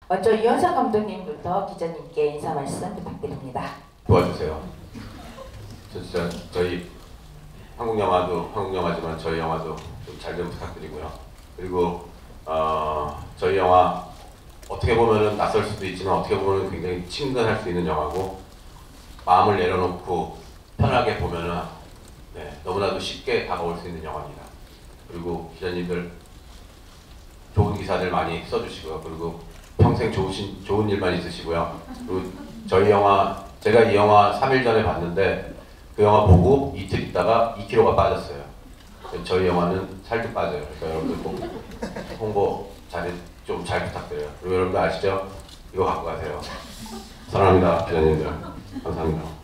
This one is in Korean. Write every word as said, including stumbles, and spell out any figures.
먼저 이현상 감독님부터 기자님께 인사 말씀 부탁드립니다. 도와주세요. 저 진짜 저희 한국 영화도 한국 영화지만 저희 영화도 좀 잘 좀 부탁드리고요. 그리고 어, 저희 영화 어떻게 보면은 낯설 수도 있지만 어떻게 보면은 굉장히 친근할 수 있는 영화고 마음을 내려놓고 편하게 보면은 네, 너무나도 쉽게 다가올 수 있는 영화입니다. 그리고 기자님들 좋은 기사들 많이 써주시고요. 그리고 평생 좋으신 좋은 일만 있으시고요. 그리고 저희 영화 제가 이 영화 삼 일 전에 봤는데 그 영화 보고 이틀 있다가 이 킬로그램가 빠졌어요. 저희 영화는 살도 빠져요. 그러니까 여러분들 꼭 홍보 잘 좀 잘 부탁드려요. 그리고 여러분들 아시죠? 이거 갖고 가세요. 사랑합니다, 기자님들. 감사합니다.